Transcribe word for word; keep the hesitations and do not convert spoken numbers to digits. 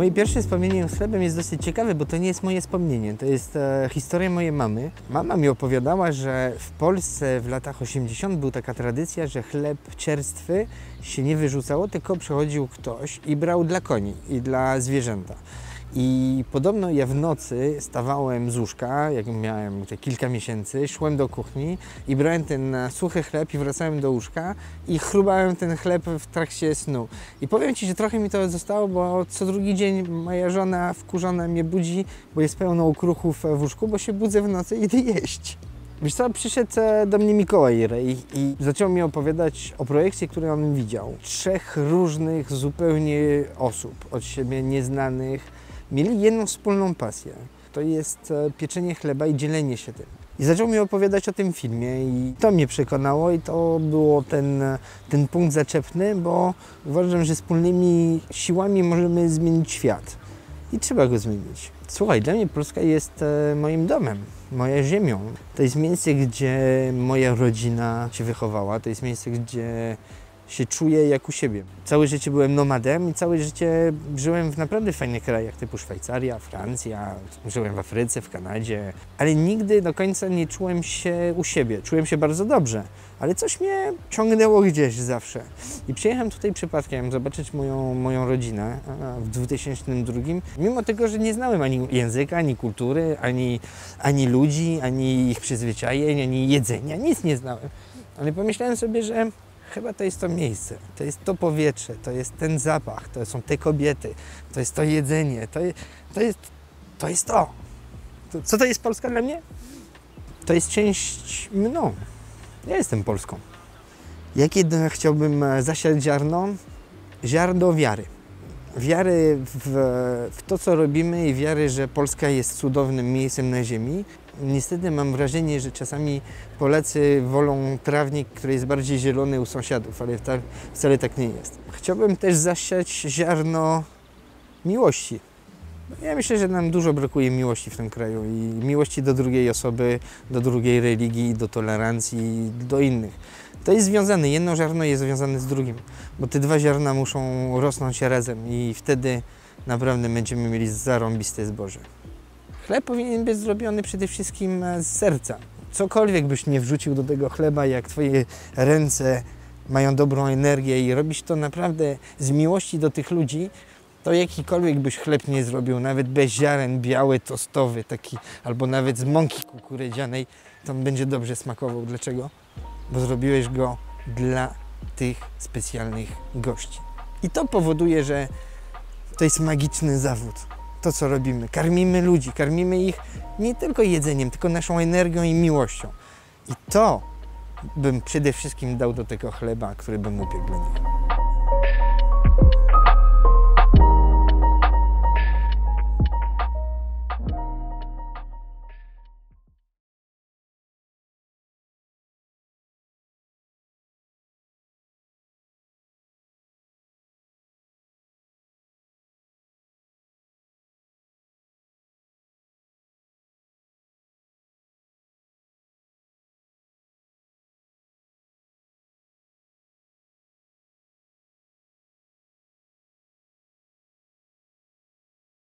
Moje pierwsze wspomnienie z chlebem jest dosyć ciekawe, bo to nie jest moje wspomnienie, to jest e, historia mojej mamy. Mama mi opowiadała, że w Polsce w latach osiemdziesiątych była taka tradycja, że chleb czerstwy się nie wyrzucało, tylko przychodził ktoś i brał dla koni i dla zwierzęta. I podobno ja w nocy stawałem z łóżka, jak miałem te kilka miesięcy, szłem do kuchni i brałem ten suchy chleb i wracałem do łóżka i chrubałem ten chleb w trakcie snu. I powiem Ci, że trochę mi to zostało, bo co drugi dzień moja żona wkurzona mnie budzi, bo jest pełno okruchów w łóżku, bo się budzę w nocy i idę jeść. Wiesz co, przyszedł do mnie Mikołaj Rej i zaczął mi opowiadać o projekcie, który on widział. Trzech różnych zupełnie osób, od siebie nieznanych, mieli jedną wspólną pasję. To jest pieczenie chleba i dzielenie się tym. I zaczął mi opowiadać o tym filmie i to mnie przekonało i to było ten, ten punkt zaczepny, bo uważam, że wspólnymi siłami możemy zmienić świat. I trzeba go zmienić. Słuchaj, dla mnie Polska jest moim domem, moją ziemią. To jest miejsce, gdzie moja rodzina się wychowała. To jest miejsce, gdzie się czuję jak u siebie. Całe życie byłem nomadem i całe życie żyłem w naprawdę fajnych krajach typu Szwajcaria, Francja, żyłem w Afryce, w Kanadzie, ale nigdy do końca nie czułem się u siebie. Czułem się bardzo dobrze, ale coś mnie ciągnęło gdzieś zawsze. I przyjechałem tutaj przypadkiem zobaczyć moją, moją rodzinę w dwa tysiące drugim, mimo tego, że nie znałem ani języka, ani kultury, ani, ani ludzi, ani ich przyzwyczajeń, ani jedzenia, nic nie znałem. Ale pomyślałem sobie, że chyba to jest to miejsce, to jest to powietrze, to jest ten zapach, to są te kobiety, to jest to jedzenie, to, je, to, jest, to jest to. to. Co to jest Polska dla mnie? To jest część mną. Ja jestem Polską. Jakie chciałbym zasiać ziarno? Ziarno wiary. Wiary w, w to, co robimy i wiary, że Polska jest cudownym miejscem na ziemi. Niestety mam wrażenie, że czasami Polacy wolą trawnik, który jest bardziej zielony u sąsiadów, ale wcale tak nie jest. Chciałbym też zasiać ziarno miłości. Ja myślę, że nam dużo brakuje miłości w tym kraju i miłości do drugiej osoby, do drugiej religii, do tolerancji, do innych. To jest związane, jedno ziarno jest związane z drugim, bo te dwa ziarna muszą rosnąć razem i wtedy naprawdę będziemy mieli zarąbiste zboże. Chleb powinien być zrobiony przede wszystkim z serca. Cokolwiek byś nie wrzucił do tego chleba, jak Twoje ręce mają dobrą energię i robisz to naprawdę z miłości do tych ludzi, to jakikolwiek byś chleb nie zrobił, nawet bez ziaren, biały, tostowy, taki, albo nawet z mąki kukurydzianej, to on będzie dobrze smakował. Dlaczego? Bo zrobiłeś go dla tych specjalnych gości. I to powoduje, że to jest magiczny zawód. To, co robimy. Karmimy ludzi, karmimy ich nie tylko jedzeniem, tylko naszą energią i miłością. I to bym przede wszystkim dał do tego chleba, który bym upiekł dla nich.